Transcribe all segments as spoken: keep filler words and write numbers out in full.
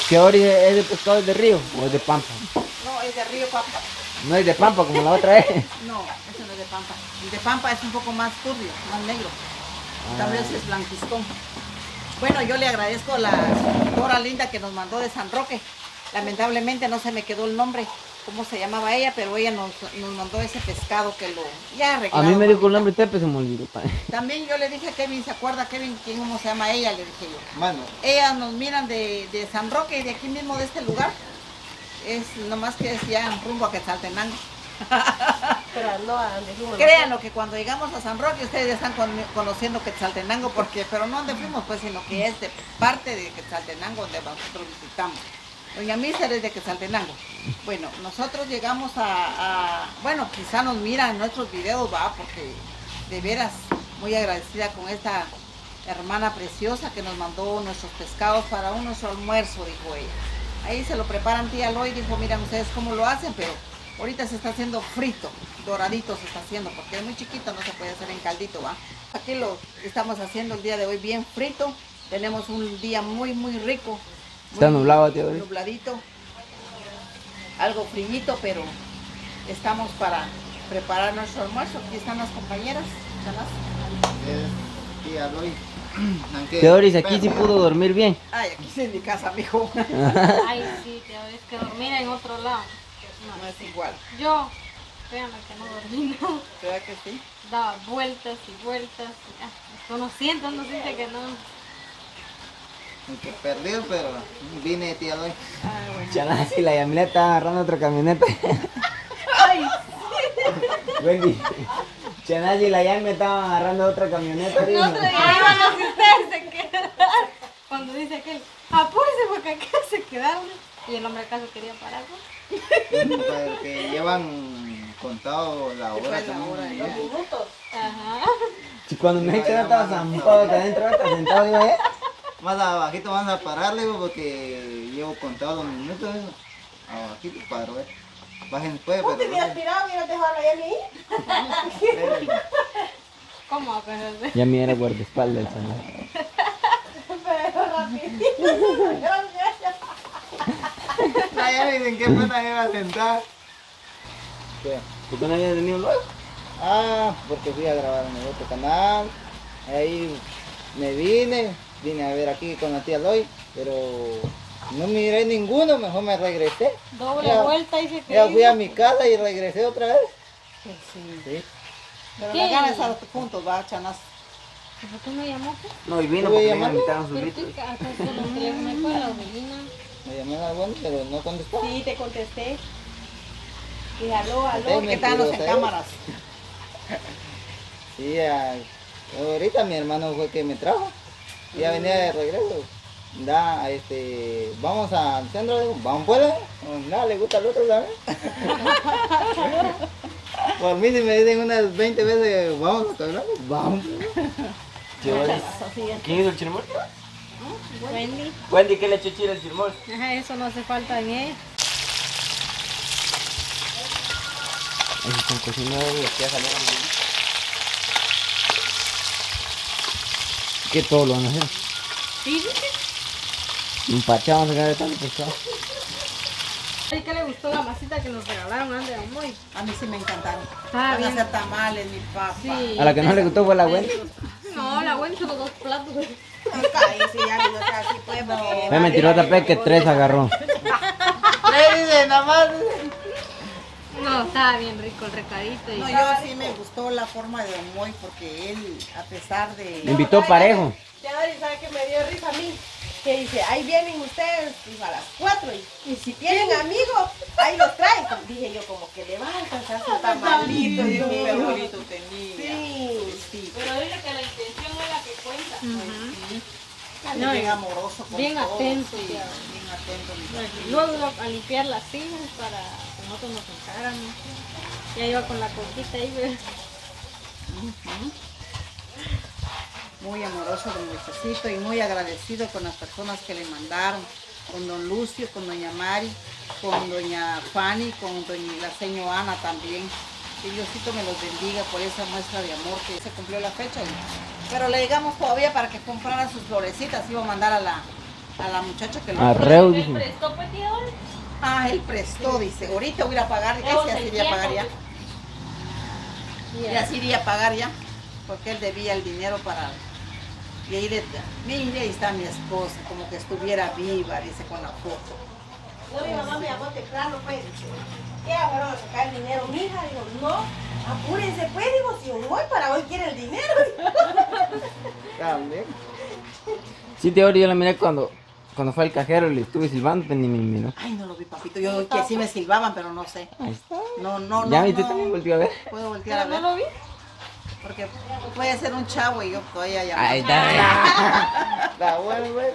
¿Qué origen es de pescado? ¿Es de río o es de pampa? No, es de río Pampa. No es de pampa como la otra vez. No, eso no es de Pampa. El de Pampa es un poco más turbio, más negro. Tal vez es blanquistón. Bueno, yo le agradezco a la señora linda que nos mandó de San Roque. Lamentablemente no se me quedó el nombre, cómo se llamaba ella, pero ella nos, nos mandó ese pescado que lo ya A arreglado. mí me dijo el nombre Tepe, se me olvidó. También yo le dije a Kevin, ¿se acuerda Kevin quién cómo se llama ella? Le dije yo. Mano. Ellas nos miran de, de San Roque y de aquí mismo de este lugar. Es nomás que es ya rumbo a Quetzaltenango. Pero no a donde fuimos. Créanlo que cuando llegamos a San Roque ustedes ya están con, conociendo Quetzaltenango, porque, pero no donde fuimos, pues, sino que es de parte de Quetzaltenango donde nosotros visitamos. Doña Míster es de Quetzaltenango. Bueno, nosotros llegamos a, a, bueno, quizá nos miran en nuestros videos, va, porque de veras muy agradecida con esta hermana preciosa que nos mandó nuestros pescados para un nuestro almuerzo, dijo ella. Ahí se lo preparan tía Loy, dijo, miren ustedes cómo lo hacen, pero ahorita se está haciendo frito, doradito se está haciendo, porque es muy chiquito, no se puede hacer en caldito, ¿va? Aquí lo estamos haciendo el día de hoy bien frito, tenemos un día muy, muy rico. Muy Está nublado, tío. Nubladito, algo frillito, pero estamos para preparar nuestro almuerzo. Aquí están las compañeras. Es tía Loy. Teoris, aquí sí pudo dormir bien. Ay, aquí sí es mi casa, mijo. Ay, sí, tío, es que dormir en otro lado. No, no es igual. Yo, créanme que no dormí nada. ¿Verdad que sí? Daba vueltas y vueltas. Ah, uno siente, uno siente que no. Aunque perdido, pero vine tía Loy. Ay, bueno. Chanasi, la Yamila está agarrando otra camioneta. Ay, Wendy, Chanasi y la Yamila estaban agarrando otra camioneta. dijo. No se ahí van los que ustedes se quedan. Cuando dice aquel, apúrese porque acá se quedaron. Y el hombre acaso quería parar, ¿no? Porque llevan contado la hora Después la también. hora, ¿no? ya. Minutos. Ajá. Si cuando me dice que no estaba zampado acá adentro, está sentado, digo, ¿eh? Más abajito van a pararle porque llevo contado los minutos. Eso. Abajito paro, eh. Bajen después, ¿Cómo te pero. hubieras tirado y no dejado a ahí? ¿Cómo va a perder? Ya mi era guardaespaldas el Chanasi. Pero rapidito. Ah, ya dicen qué pena iba a sentar. ¿Qué? ¿Por qué no habías venido luego? Ah, porque fui a grabar en el otro canal. Ahí me vine, vine a ver aquí con la tía Loy, pero no miré ninguno, mejor me regresé. Doble Ya- vuelta y se Ya quedó. fui a mi casa y regresé otra vez. sí, sí. Sí. Pero ¿Qué? las ganas estar juntos, va, chanas. ¿Por qué no llamó? No, y vino ¿Tú porque me llamaste? invitaron sus Pero litros. tú acá solo el teléfono ahí con la oficina. Me llamó la buena, pero no contestó. Sí, te contesté. Y aló, aló. Sí, ¿Qué tal los en mentirosa, ¿eh? cámaras? Sí, ya, ahorita mi hermano fue el que me trajo. Ya venía de regreso. Da, este, vamos al centro, digo, vamos pues. Nada, le gusta al otro, ¿sabes? Por mí si me dicen unas veinte veces, vamos a hablar, vamos. ¿Quién hizo el chirmol? Wendy. Wendy, ¿qué le echó chile al chirmol? Ajá, eso no hace falta en ella. Ahí se están cocinando y aquí ya salieron. ¿Qué todo lo van a hacer? Sí, sí. Empachamos acá de tanto pescado. ¿A qué le gustó la masita que nos regalaron antes de Amoy? A mí sí me encantaron. Está Van a bien. hacer tamales, mi papá. Sí. A la que no le gustó fue la Wendy. No, la Wendy solo dos platos. Cállese, ya no sea así, pues, porque... Me mentirosa pe que tres agarró. Tres dice, nada más. No, estaba bien rico el recadito. Y No, yo sí me gustó la forma de Don Moy porque él, a pesar de... Me invitó parejo. Ya Dori, ¿sabe qué me dio risa a mí? Que dice, ahí vienen ustedes, dijo, a las cuatro, y, y si tienen amigos, ahí los traen. Dije yo, como que le van a alcanzar su tamalito, Sí, Dios qué mío. bonito tenía. Sí. Sí, Pero dice que la intención es la que cuenta. sí. No, bien y- amoroso con bien todo, atento, sí, ya. bien atento. mi papito. Luego iba a limpiar las sillas para que nosotros nos sentáramos. Ya iba con la coquita ahí, ¿ves? Muy amoroso don Luisecito y muy agradecido con las personas que le mandaron, con don Lucio, con doña Mari, con doña Fanny, con doña la señora Ana también. Que Diosito me los bendiga por esa muestra de amor que se cumplió la fecha. y- Pero le digamos todavía para que comprara sus florecitas, iba a mandar a la, a la muchacha que lo Arreo, ¿El dice. prestó, pues, tía Oli? Ah, él prestó, dice. Ahorita voy a ir a pagar. Luego Ese se así iría a pagar ya. Ya. Y así iría a pagar ya. Porque él debía el dinero para... Y ahí le... Mire, ahí está mi esposa, como que estuviera viva, dice, con la foto. No, mi mamá me llamó temprano, pues, dice, ¿qué fueron a sacar el dinero, mija? Digo, no, apúrense, pues, digo, si hoy para hoy quiere el dinero. También. Sí, tía Ori, yo la miré cuando, cuando fue al cajero y le estuve silbando, pues ni me miró. Ay, no lo vi, papito. Yo que sí me silbaban, pero no sé. Ahí está. No, no, no. Ya viste, no. también volteó a ver. Puedo voltear a ¿Pero ver. no lo vi? Porque puede ser un chavo y yo todavía llamando. Ahí está. Está bueno, güey.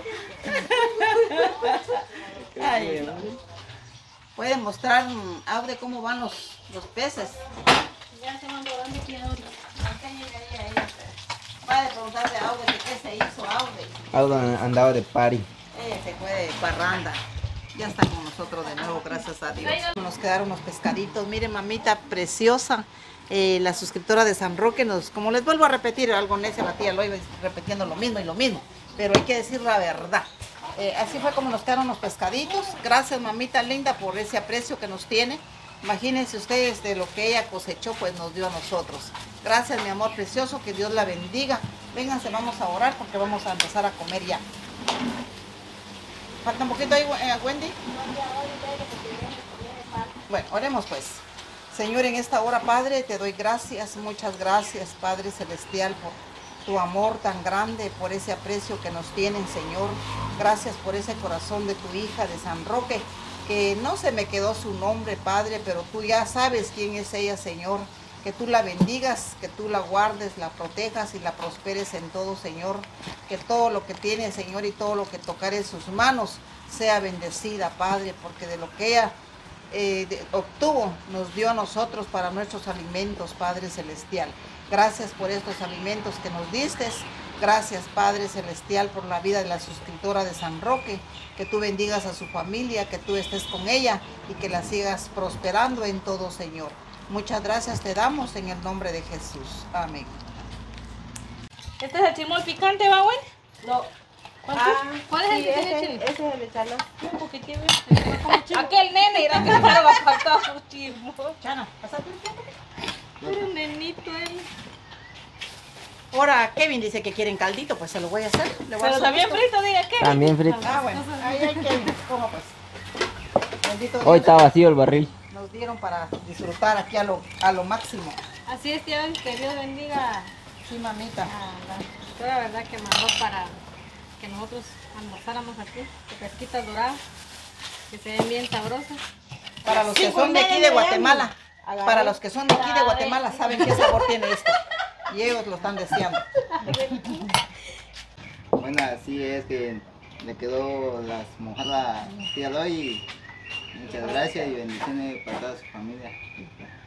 Ay, no. Puede mostrar, mm, Aude, cómo van los, los peces. Ya se van volando, tía Oli. Puede preguntarle a Aude que qué se hizo, Aude. Audo andaba de party. Ella se fue de parranda. Ya está con nosotros de nuevo, gracias a Dios. Nos quedaron unos pescaditos. Mire, mamita preciosa. Eh, la suscriptora de San Roque nos, como les vuelvo a repetir, algo necia la tía lo iba repitiendo lo mismo y lo mismo, pero hay que decir la verdad. Eh, así fue como nos quedaron los pescaditos. Gracias, mamita linda, por ese aprecio que nos tiene. Imagínense ustedes de lo que ella cosechó, pues nos dio a nosotros. Gracias, mi amor precioso, que Dios la bendiga. Vénganse, vamos a orar porque vamos a empezar a comer ya. ¿Falta un poquito ahí, eh, Wendy? Bueno, oremos pues. Señor, en esta hora, Padre, te doy gracias, muchas gracias, Padre Celestial, por tu amor tan grande, por ese aprecio que nos tienen, Señor. Gracias por ese corazón de tu hija de San Roque, que no se me quedó su nombre, Padre, pero tú ya sabes quién es ella, Señor. Que tú la bendigas, que tú la guardes, la protejas y la prosperes en todo, Señor. Que todo lo que tiene, Señor, y todo lo que tocar en sus manos sea bendecida, Padre, porque de lo que ella eh, de, obtuvo, nos dio a nosotros para nuestros alimentos, Padre Celestial. Gracias por estos alimentos que nos diste. Gracias, Padre Celestial, por la vida de la suscriptora de San Roque. Que tú bendigas a su familia, que tú estés con ella y que la sigas prosperando en todo, Señor. Muchas gracias te damos en el nombre de Jesús. Amén. ¿Este es el chimol picante, va, güey? No. ¿Cuánto? ¿Cuál es el sí, que tiene ese, chile? ese es el de Chana. Un poquitín, ¿eh? Aquel nene irá que no le va a faltar su chimol. Chana, pásate un tiempo. Era un nenito él. Ahora Kevin dice que quieren caldito, pues se lo voy a hacer. Le voy a Pero hacer también gusto. frito, diga qué. También frito. Ah, bueno. Ahí hay Kevin. ¿Cómo pues? Bendito Hoy Dios. está vacío el barril. Nos dieron para disfrutar aquí a lo, a lo máximo. Así es, tía, que Dios bendiga Sí, mamita. a la suscriptora, ¿verdad? Que mandó para que nosotros almorzáramos aquí, de pesquitas doradas, que se ven bien sabrosas. Para los Sí, que fue son de aquí de Miami. Guatemala. Agarré. Para los que son de aquí de Guatemala saben qué sabor tiene esto. Y ellos lo están deseando. Bueno, así es que le quedó las mojadas a tía Loy. Muchas gracias y bendiciones para toda su familia.